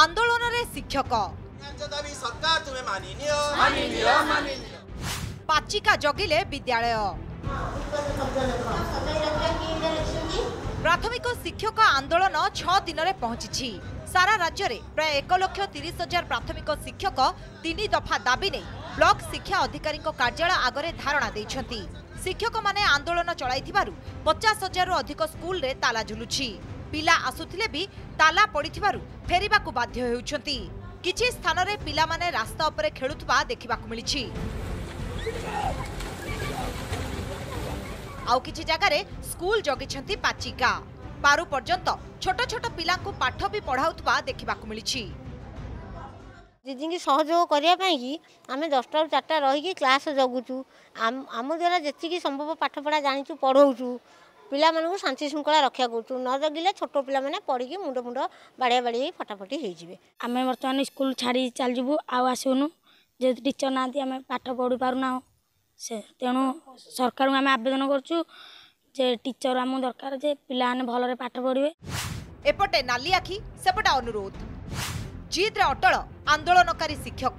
आंदोलन रे शिक्षक पाचिका जगिले विद्यालय प्राथमिक शिक्षक आंदोलन 6 दिन में पहुंची। सारा राज्य में प्राय 1,30,000 प्राथमिक शिक्षक 3 दफा दाबी नहीं ब्लॉक शिक्षा अधिकारी कार्यालय आगरे धारणा देइछंती। शिक्षक माने आंदोलन चलाइथिबारु 50,000 रु अधिक स्कूल रे ताला झुलुछि। पिला आसुथिले भी ताला पड़िथिबारु फेरिबाकु बाध्य हेउछंती। किछि स्थान रे पिला माने रास्ता उपरे खेलुथबा देखिबाकु मिलिछि। आउ किछि जगह रे स्कूल जगिछंती पाचिका। पारु पर्यंत छोट छोट पिलांकु पाठ भी पढ़ाउथबा देखिबाकु मिलिछि। दीदी की सहयोग करने की आम 10टा ରୁ 4टा रही क्लास जगुचु। आम द्वारा जी संभव पाठ पढ़ा जाचु पढ़ाऊँ पिला मानू शांति श्रृंखला रक्षा करूँ। न जगिले छोट पिला माने पढ़ी मुंड मुंड बाड़िया बाड़ी फटाफटी हो। आम बर्तमान स्कूल छाड़ी चलजु आसुनु जे टीचर ना आम पाठ पढ़ी पारना से तेणु सरकार आम आवेदन करूँ जे टीचर आम दरकार जे पिला भल पाठ पढ़े। एपटे नाली आखि सेपटे अनुरोध जिद रे अटल आंदोलनकारी शिक्षक।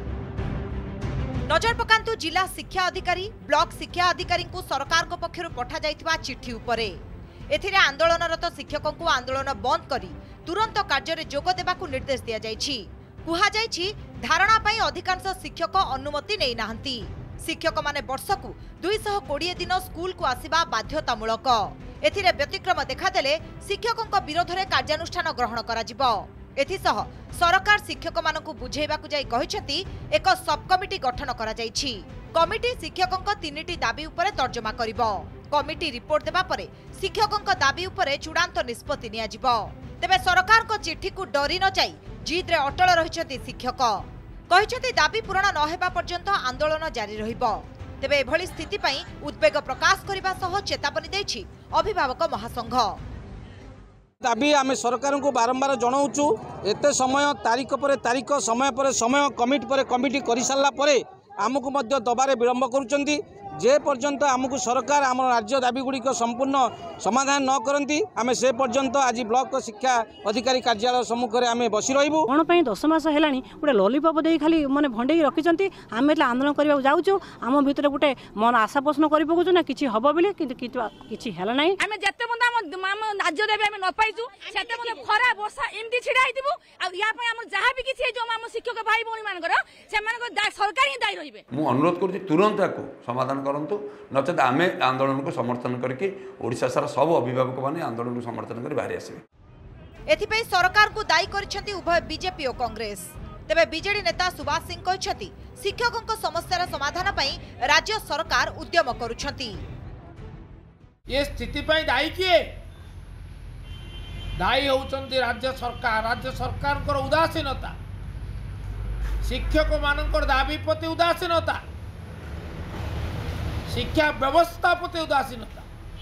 नजर पकांतु जिला शिक्षा अधिकारी ब्लॉक शिक्षा अधिकारी को सरकार को पक्षरु पठा जाइथिबा चिट्ठी उपरे। एथिरे आंदोलनरत शिक्षकों को आंदोलन बंद करी तुरंत कार्य रे जोग देबाकू निर्देश दिया जाइछि। कुहा जाइछि धारणा पई अधिकांश शिक्षक अनुमति नै नाहंती। शिक्षक माने वर्षकू 220 दिन स्कूल को आसिबा बाध्यतामूलक। एथिरे व्यतिक्रम देखादेले शिक्षकों विरोध में कार्यानुष्ठान ग्रहण कराजिबो। एथिसह सरकार शिक्षक मानकु बुझेबाकू जाई कहिसेंती एक सब कमिटी गठन करा जाइछि। कमिटी शिक्षकों 3टी दाबी उपरे तर्जमा करिवो। कमिटी रिपोर्ट देबा परे शिक्षकों दाबी उपरे चूड़ांत निष्पत्ति निया जिवो। तेबे सरकार को चिट्ठी को डरी न जाई जिद रे अटल रहिसेंती शिक्षक। कहिसेंती दाबी पूरण न हेबा पर्यंत आंदोलन जारी रहिबो। तेबे एभली स्थिति पई उद्वेग प्रकाश करिबा सह चेतावनी दैछि अभिभावक महासंघ। दाबी आम सरकार को बारंबार जनाऊँ एत समय तारीख पर तारीख समय पर समय कमिटी पर कमिटी कर सारा आमको दबारे विलंब करुँच जे पर्यंत आमको सरकार आम राज्य दाबी गुड़िक संपूर्ण समाधान न करती आम से पर्यंत आज ब्लॉक शिक्षा अधिकारी कार्यालय सम्मुख में आम बसी रही। कौन 10 मास है गोटे लॉलीपॉप दे खाली मैंने भंडे रखिंट आम आंदोलन करने जाऊँ आम भर गोटे मन आशा पोषण कर पकाऊ ना कि हम बोली कि है ना आम जिते राज्य देवी आम न पाइचु से खरा वर्षा एमती छिड़ा होम जहाँ भी किसी शिक्षक भाई भौणी मान सरकार ही दायी रही। मुझे अनुरोध कर तुरंत समाधान करंतु नचेत आमे आंदोलन को समर्थन करके ओडिशा सारा सब अभिभावक माने आंदोलन को समर्थन कर बाहर आसिबे। एथिपై सरकार को दायी करछंती उभय बीजेपी और कांग्रेस। तेबे बीजेडी नेता सुभाष सिंह कहछंती शिक्षकों समस्यार समाधान पई राज्य सरकार उद्यम करूछंती। ये स्थिति पई दायी किए दायी होउछंती राज्य सरकार को उदासीनता शिक्षक मानकर दाबी प्रति उदासीनता शिक्षा व्यवस्था प्रति उदासीनता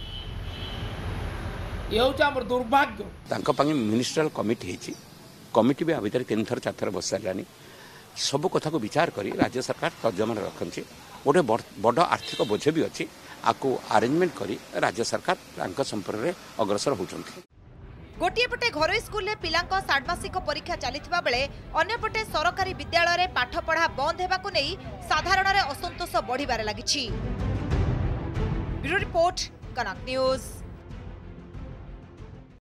ये हूँ दुर्भाग्य। मिनिस्ट्रियल कमिटी कमिटी भी आभितर 3 थर 4 थर बस सारानी सब कथा को विचार करी राज्य सरकार तर्जमान रखी गोटे बड़ आर्थिक बोझ भी अच्छी आपको अरेंजमेंट करी राज्य सरकार संपर्क में अग्रसर होती। गोटे पटे घरोई स्कूल में पिलांको षाण्मासिक परीक्षा चलिथिबा बेले अन्यपटे सरकारी विद्यालय रे पाठ पढ़ा बंद हेबाकु नेई साधारण रे असंतोष बढ़िबारे लागिछि। Bureau report Kanak news.